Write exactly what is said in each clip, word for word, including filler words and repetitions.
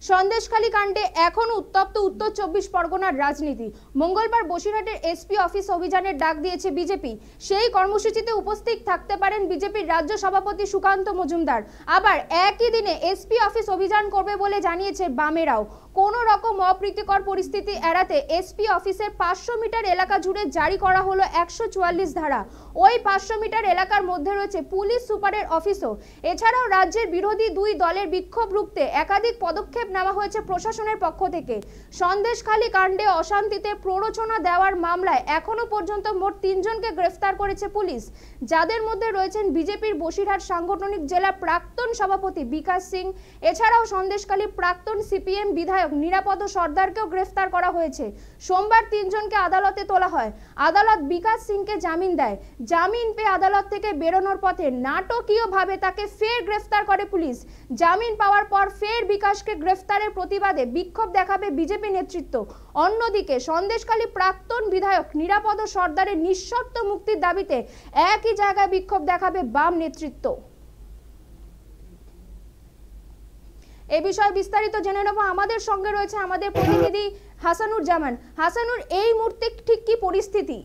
সন্দেশখালী কাণ্ডে এখন উত্তপ্ত উত্তর চব্বিশ পরগনার রাজনীতি। মঙ্গলবার বসিরহাটের এসপি অফিস অভিযানের ডাক দিয়েছে বিজেপি। সেই কর্মসূচিতে উপস্থিত থাকতে পারেন বিজেপির রাজ্য সভাপতি সুকান্ত মজুমদার। আবার একই দিনে এসপি অফিস অভিযান করবে বলে জানিয়েছে বামেরাও। কোনো রকম অপ্রীতিকর পরিস্থিতি এড়াতে এসপি অফিসের পাঁচশো মিটার এলাকা জুড়ে জারি করা হলো একশো চুয়াল্লিশ ধারা। ওই পাঁচশো মিটার এলাকার মধ্যে রয়েছে পুলিশ সুপারের অফিসও। এছাড়াও রাজ্যের বিরোধী দুই দলের বিক্ষোভ রুখতে একাধিক পদক্ষেপ নেওয়া হয়েছে প্রশাসনের পক্ষ থেকে। সন্দেশখালী কাণ্ডে অশান্তিতে প্ররোচনা দেওয়ার মামলায় এখনো পর্যন্ত মোট তিনজনকে গ্রেফতার করেছে পুলিশ, যাদের মধ্যে রয়েছেন বিজেপির বসিরহাট সাংগঠনিক জেলা প্রাক্তন সভাপতি বিকাশ সিং। এছাড়াও সন্দেশখালী প্রাক্তন সিপিএম বিধায়ক নিরাপদ সর্দারকেও গ্রেফতার করা হয়েছে। সোমবার তিনজনকে আদালতে তোলা হয়। আদালত বিকাশ সিংকে জামিন দেয়। জামিন পেয়ে আদালত থেকে বেরোনোর পথে নাটকীয়ভাবে তাকে ফের গ্রেফতার করে পুলিশ। জামিন পাওয়ার পর ফের বিকাশকে গ্রেফতারের প্রতিবাদে বিক্ষোভ দেখাবে বিজেপি নেতৃত্ব। অন্যদিকে সন্দেশখালী প্রাক্তন বিধায়ক নিরাপদ সর্দারের নিঃশর্ত মুক্তির দাবিতে একই জায়গায় বিক্ষোভ দেখাবে বাম নেতৃত্ব। এই বিষয়ে বিস্তারিত জেনে নেব। আমাদের সঙ্গে রয়েছে আমাদের প্রতিনিধি হাসানুর জামান। হাসানুর, এই মুহূর্তে ঠিক কি পরিস্থিতি?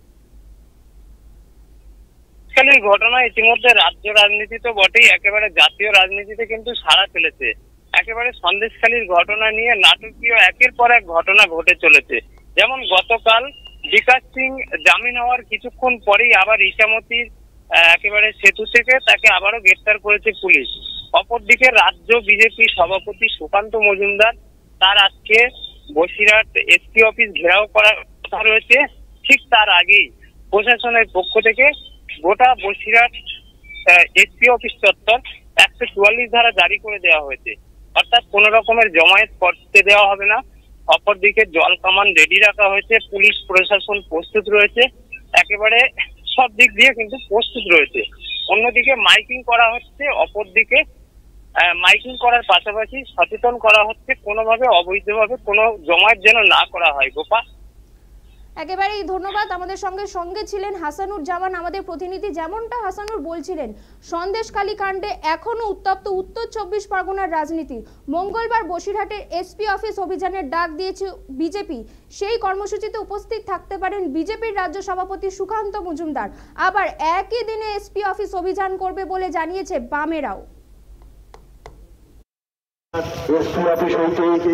এই ঘটনা ইতিমধ্যে রাজ্য রাজনীতি তো বটেই, একেবারে জাতীয় রাজনীতিতে কিন্তু সাড়া ফেলেছে। একেবারে সন্দেশখালীর ঘটনা নিয়ে নাটকীয় একের পর এক ঘটনা ঘটে চলেছে। যেমন গতকাল বিকাশ সিং জামিন হওয়ার কিছুক্ষণ পরেই আবার ইসামতির একেবারে সেতু থেকে তাকে আবারও গ্রেফতার করেছে পুলিশ। অপরদিকে রাজ্য বিজেপি সভাপতি সুকান্ত মজুমদার, তার আজকে বসিরহাট এসপি অফিস ঘেরাও করার কথা রয়েছে। ঠিক তার আগেই প্রশাসনের পক্ষ থেকে গোটা বসিরহাট এসপি অফিস চত্বর একশো চুয়াল্লিশ ধারা জারি করে দেওয়া হয়েছে। অর্থাৎ কোন রকমের জমায়েত করতে দেওয়া হবে না। অপরদিকে জল কামান রেডি রাখা হয়েছে, পুলিশ প্রশাসন প্রস্তুত রয়েছে, একেবারে সব দিক দিয়ে কিন্তু প্রস্তুত রয়েছে। অন্যদিকে মাইকিং করা হচ্ছে, অপরদিকে মাইকিং করার পাশাপাশি সচেতন করা হচ্ছে কোনোভাবে অবৈধভাবে কোনো জমায়েত যেন না করা হয়। গোপা, একেবারেই ধন্যবাদ। আমাদের সঙ্গে সঙ্গে ছিলেন হাসানুর জামান, আমাদের প্রতিনিধি। যেমনটা হাসানুর বলছিলেন, সন্দেশখালী কাণ্ডে এখনো উত্তপ্ত উত্তর চব্বিশ পরগনার রাজনীতি। মঙ্গলবার বসিরহাটের এসপি অফিস অভিযানের ডাক দিয়েছে বিজেপি। সেই কর্মসূচিতে উপস্থিত থাকতে পারেন বিজেপির রাজ্য সভাপতি সুকান্ত মজুমদার। আবার একই দিনে এসপি অফিস অভিযান করবে বলে জানিয়েছে বামেরাও। এসপি অফিস হইতে